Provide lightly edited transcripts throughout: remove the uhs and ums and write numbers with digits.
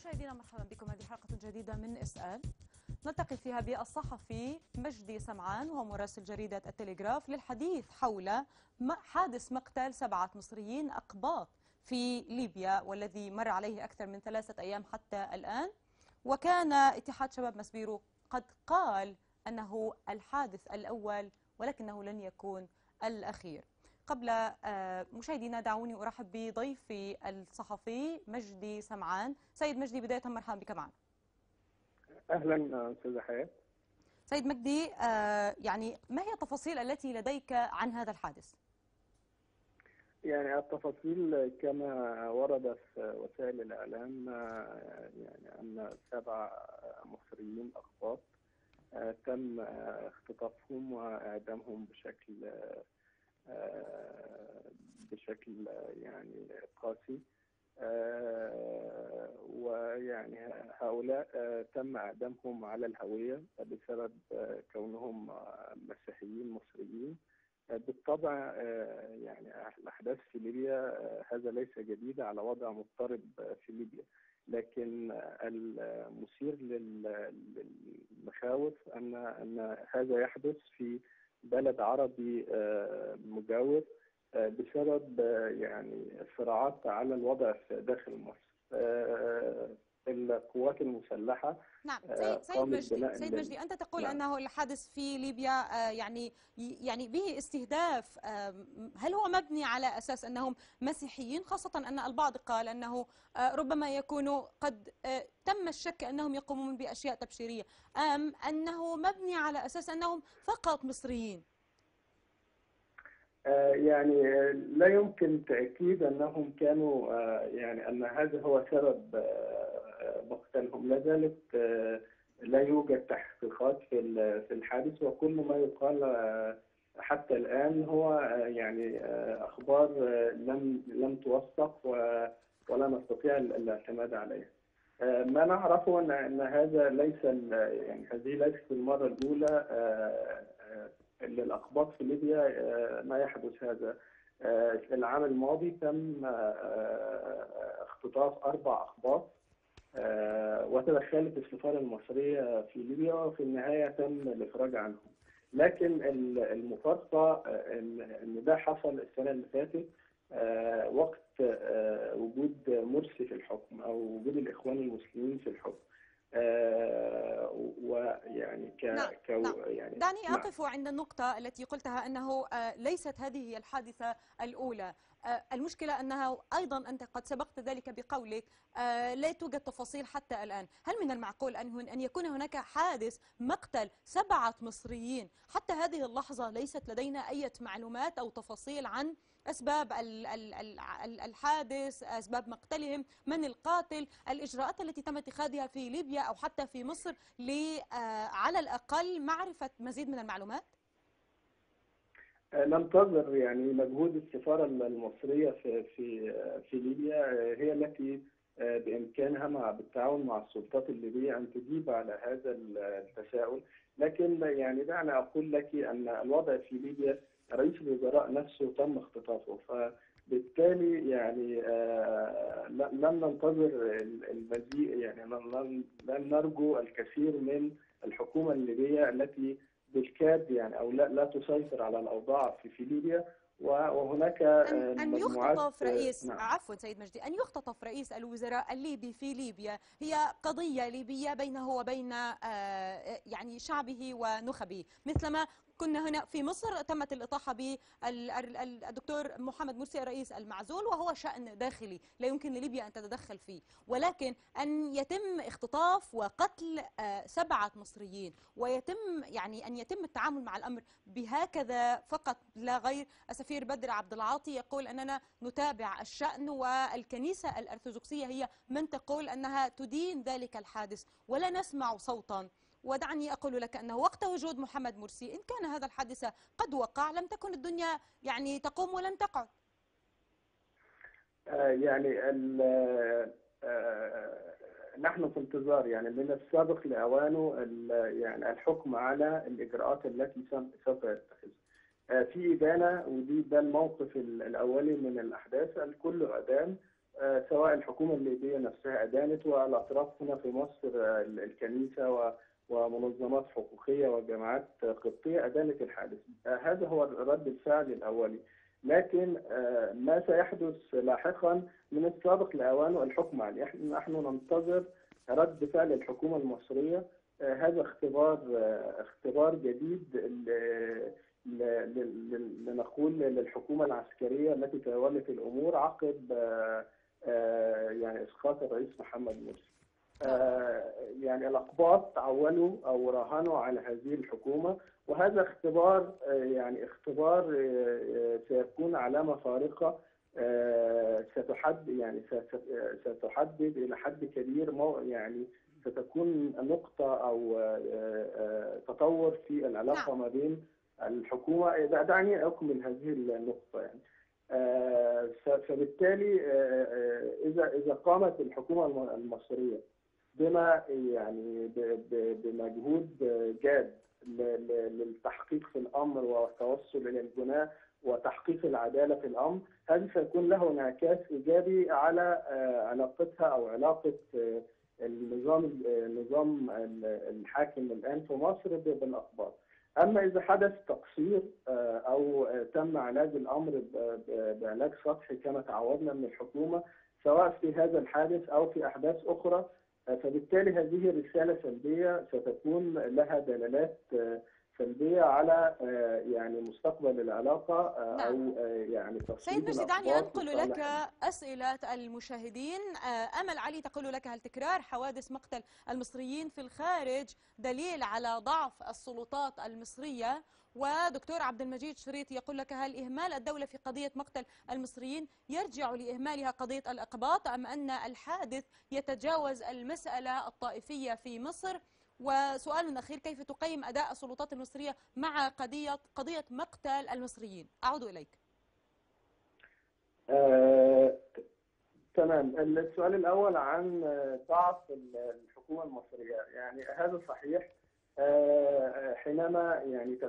مشاهدينا مرحبا بكم. هذه حلقة جديدة من اسأل نلتقي فيها بالصحفي مجدي سمعان وهو مراسل جريدة التلغراف للحديث حول حادث مقتل 7 مصريين أقباط في ليبيا والذي مر عليه أكثر من 3 أيام حتى الآن. وكان اتحاد شباب مسبيرو قد قال أنه الحادث الأول ولكنه لن يكون الأخير. قبل مشاهدينا دعوني أرحب بضيفي الصحفي مجدي سمعان. سيد مجدي، بداية مرحبا بك معنا. أهلا أستاذة حياة. سيد مجدي، يعني ما هي التفاصيل التي لديك عن هذا الحادث؟ يعني التفاصيل كما ورد في وسائل الإعلام، يعني أن 7 مصريين أقباط تم اختطافهم وإعدامهم بشكل يعني قاسي. ويعني هؤلاء تم إعدامهم على الهوية بسبب كونهم مسيحيين مصريين. بالطبع يعني الأحداث في ليبيا هذا ليس جديد على وضع مضطرب في ليبيا، لكن المثير للمخاوف أن هذا يحدث في بلد عربي مجاور بسبب يعني صراعات على الوضع في داخل مصر. القوات المسلحة. نعم سيد مجدي أنت تقول نعم. أنه الحادث في ليبيا يعني به استهداف. هل هو مبني على أساس أنهم مسيحيين، خاصة أن البعض قال أنه ربما يكونوا قد تم الشك أنهم يقومون بأشياء تبشيرية، أم أنه مبني على أساس أنهم فقط مصريين؟ يعني لا يمكن تأكيد أنهم كانوا يعني أن هذا هو سبب مقتلهم. لا زالت لا يوجد تحقيقات في الحادث، وكل ما يقال حتى الآن هو يعني أخبار لم توثق ولا نستطيع الاعتماد عليها. ما نعرفه أن هذا ليس يعني هذه ليست المرة الأولى للأقباط في ليبيا ما يحدث هذا. العام الماضي تم اختطاف 4 أقباط وتدخلت السفارة المصرية في ليبيا، وفي النهاية تم الإفراج عنهم. لكن المفارقة إن ده حصل السنة اللي فاتت وقت وجود مرسي في الحكم أو وجود الإخوان المسلمين في الحكم. ويعني نعم. يعني دعني أقف عند النقطة التي قلتها أنه ليست هذه هي الحادثة الأولى. المشكلة أنها أيضا أنت قد سبقت ذلك بقولك لا توجد تفاصيل حتى الآن. هل من المعقول أن يكون هناك حادث مقتل 7 مصريين حتى هذه اللحظة ليست لدينا أي معلومات أو تفاصيل عن أسباب الحادث، أسباب مقتلهم، من القاتل، الإجراءات التي تم اتخاذها في ليبيا أو حتى في مصر على الأقل معرفة مزيد من المعلومات؟ ننتظر يعني مجهود السفارة المصرية في ليبيا، هي التي بإمكانها بالتعاون مع السلطات الليبية أن تجيب على هذا التساؤل. لكن يعني دعني أقول لك أن الوضع في ليبيا رئيس الوزراء نفسه تم اختطافه، فبالتالي يعني لم ننتظر المزيد، يعني لن نرجو الكثير من الحكومة الليبية التي بالكاد يعني او لا تسيطر على الاوضاع في ليبيا. وهناك أن يختطف رئيس نعم. عفوا سيد مجدي، أن يختطف رئيس الوزراء الليبي في ليبيا هي قضية ليبية بينه وبين يعني شعبه ونخبه، مثلما كنا هنا في مصر تمت الإطاحة بالدكتور محمد مرسي رئيس المعزول، وهو شأن داخلي لا يمكن لليبيا أن تتدخل فيه. ولكن أن يتم اختطاف وقتل 7 مصريين ويتم يعني أن يتم التعامل مع الأمر بهكذا فقط لا غير. السفير بدر عبد العاطي يقول أننا نتابع الشأن، والكنيسة الأرثوذكسية هي من تقول أنها تدين ذلك الحادث ولا نسمع صوتا. ودعني أقول لك أنه وقت وجود محمد مرسي إن كان هذا الحادث قد وقع لم تكن الدنيا يعني تقوم ولن تقعد. يعني نحن في انتظار يعني من السابق لأوانه يعني الحكم على الإجراءات التي سوف يتخذها. في إدانة، ده الموقف الأولي من الأحداث. الكل أدان سواء الحكومة الليبية نفسها أدانت، والأطراف هنا في مصر الكنيسة ومنظمات حقوقية وجماعات قبطية أدانت الحادث. هذا هو رد الفعل الأولي. لكن ما سيحدث لاحقا من السابق لأوانه الحكم عليه. نحن ننتظر رد فعل الحكومة المصرية. هذا اختبار جديد لنقول للحكومة العسكرية التي تولت الأمور عقب يعني إسقاط الرئيس محمد مرسي. يعني الأقباط عولوا أو راهنوا على هذه الحكومة، وهذا اختبار يعني اختبار سيكون علامة فارقة ستحدد إلى حد كبير يعني ستكون نقطة أو تطور في العلاقة ما بين الحكومة. دعني أكمل هذه النقطة. يعني فبالتالي إذا قامت الحكومة المصرية بما يعني بمجهود جاد للتحقيق في الأمر والتوصل إلى البناء وتحقيق العدالة في الأمر، هذا سيكون له انعكاس إيجابي على علاقتها أو علاقة النظام الحاكم الآن في مصر بالأقباط. أما إذا حدث تقصير أو تم علاج الأمر بعلاج سطحي كما تعودنا من الحكومة سواء في هذا الحادث أو في أحداث أخرى، فبالتالي هذه رسالة سلبية ستكون لها دلالات سلبية على يعني مستقبل العلاقة أو يعني سيد مجدي، دعني أنقل لك أسئلة المشاهدين. أمل علي تقول لك: هل تكرار حوادث مقتل المصريين في الخارج دليل على ضعف السلطات المصرية؟ ودكتور عبد المجيد شريط يقول لك: هل إهمال الدولة في قضية مقتل المصريين يرجع لإهمالها قضية الإقباط، أم أن الحادث يتجاوز المسألة الطائفية في مصر؟ وسؤال أخير: كيف تقيم أداء السلطات المصرية مع قضية مقتل المصريين؟ أعود إليك. تمام. السؤال الأول عن ضعف الحكومة المصرية، يعني هذا صحيح. حينما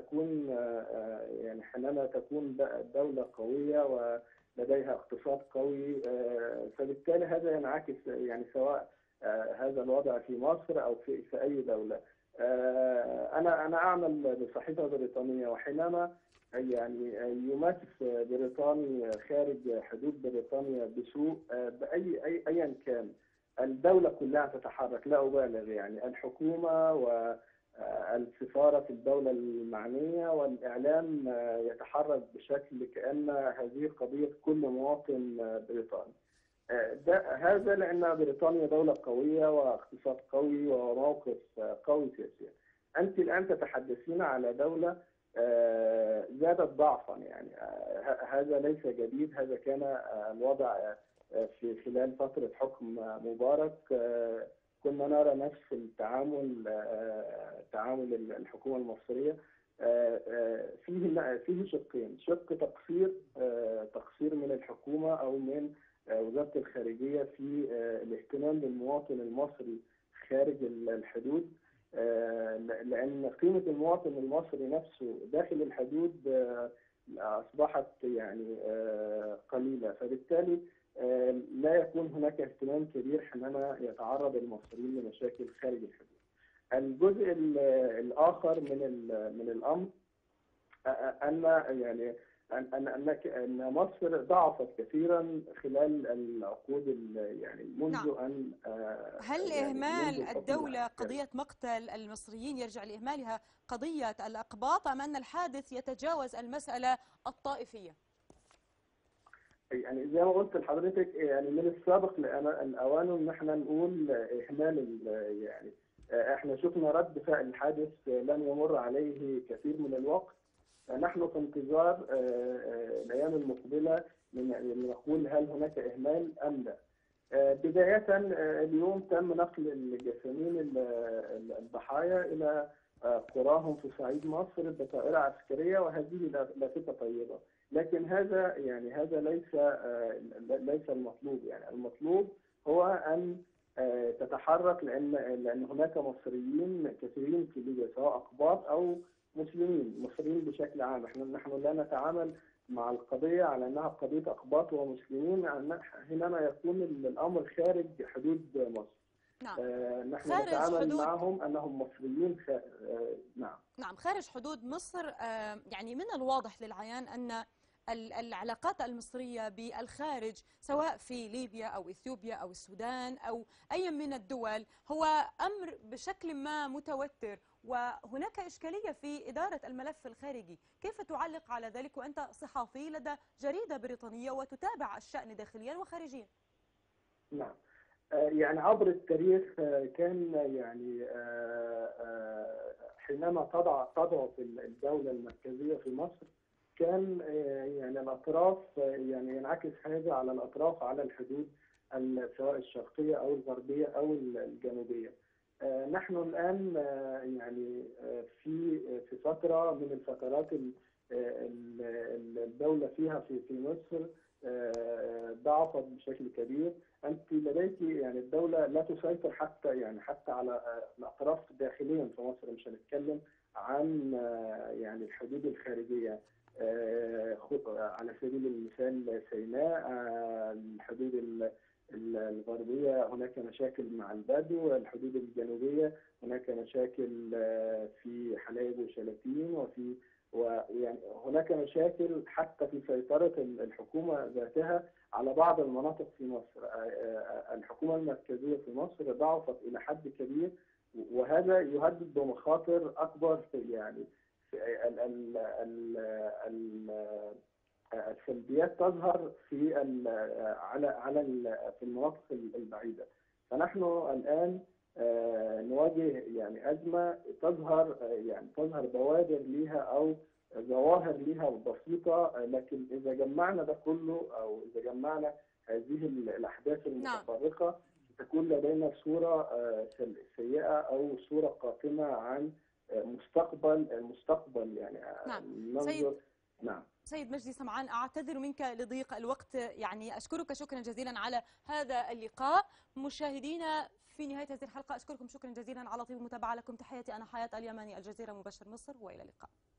تكون دولة قوية ولديها اقتصاد قوي، فبالتالي هذا ينعكس يعني سواء هذا الوضع في مصر أو في أي دولة. أنا أعمل بصحيفة بريطانية، وحينما يعني يمس بريطاني خارج حدود بريطانيا بسوء أيا كان، الدولة كلها تتحرك، لا أبالغ. يعني الحكومة والسفارة في الدولة المعنية والإعلام يتحرك بشكل كأن هذه قضية كل مواطن بريطاني. هذا لأن بريطانيا دولة قوية واقتصاد قوي وموقف قوي سياسيا. أنت الآن تتحدثين على دولة زادت ضعفا. يعني هذا ليس جديد، هذا كان الوضع في خلال فترة حكم مبارك. كنا نرى نفس تعامل الحكومة المصرية. فيه شقين: شق تقصير من الحكومة أو من وزارة الخارجية في الاهتمام بالمواطن المصري خارج الحدود، لأن قيمة المواطن المصري نفسه داخل الحدود أصبحت يعني قليلة، فبالتالي لا يكون هناك اهتمام كبير حينما يتعرض المصريين لمشاكل خارج الحدود. الجزء الآخر من الأمر أن مصر ضعفت كثيرا خلال العقود يعني منذ أن هل إهمال الدولة قضية مقتل المصريين يرجع لإهمالها قضية الأقباط، أم أن الحادث يتجاوز المسألة الطائفية؟ يعني زي ما قلت لحضرتك، يعني من السابق الأوان إن احنا نقول إهمال. يعني احنا شفنا رد فعل الحادث لم يمر عليه كثير من الوقت. نحن في انتظار الأيام المقبلة من نقول هل هناك إهمال أم لا. بداية اليوم تم نقل الجثامين الضحايا إلى قراهم في صعيد مصر بطائرة عسكرية، وهذه لافتة طيبة. لكن هذا ليس المطلوب. يعني المطلوب هو أن تتحرك، لأن هناك مصريين كثيرين في ليبيا سواء أقباط أو مصريين بشكل عام. نحن لا نتعامل مع القضية على أنها قضية أقباط ومسلمين، حينما يكون الأمر خارج حدود مصر. نعم. نحن خارج نتعامل حدود، معهم أنهم مصريين نعم. نعم، خارج حدود مصر. يعني من الواضح للعيان أن العلاقات المصرية بالخارج سواء في ليبيا أو إثيوبيا أو السودان أو أي من الدول هو أمر بشكل ما متوتر، وهناك إشكالية في إدارة الملف الخارجي. كيف تعلق على ذلك وأنت صحفي لدى جريدة بريطانية وتتابع الشأن داخليا وخارجيا؟ نعم. يعني عبر التاريخ كان يعني حينما تضعف الدولة المركزية في مصر، كان يعني الأطراف يعني ينعكس هذا على الأطراف على الحدود سواء الشرقية أو الغربية أو الجنوبية. نحن الآن يعني في فترة من الفترات الدولة فيها في مصر ضعفت بشكل كبير. أنت لديك يعني الدولة لا تسيطر حتى على الأطراف داخليا في مصر، مش هنتكلم عن يعني الحدود الخارجية. على سبيل المثال سيناء، الحدود الغربية هناك مشاكل مع البدو، الحدود الجنوبية هناك مشاكل في حلايب وشلاتين، ويعني هناك مشاكل حتى في سيطرة الحكومة ذاتها على بعض المناطق في مصر. الحكومة المركزية في مصر ضعفت إلى حد كبير، وهذا يهدد بمخاطر أكبر في يعني في السلبيات تظهر في المناطق البعيدة. فنحن الآن نواجه يعني أزمة تظهر بوادر لها أو ظواهر لها بسيطة، لكن إذا جمعنا ده كله أو إذا جمعنا هذه الأحداث المتفرقة تكون لدينا صورة سيئة أو صورة قاتمة عن المستقبل يعني. نعم. نعم. سيد مجدي سمعان، أعتذر منك لضيق الوقت، يعني أشكرك شكرا جزيلا على هذا اللقاء. مشاهدينا في نهاية هذه الحلقة أشكركم شكرا جزيلا على طيب المتابعة. لكم تحياتي، أنا حياة اليماني، الجزيرة مباشر مصر، وإلى اللقاء.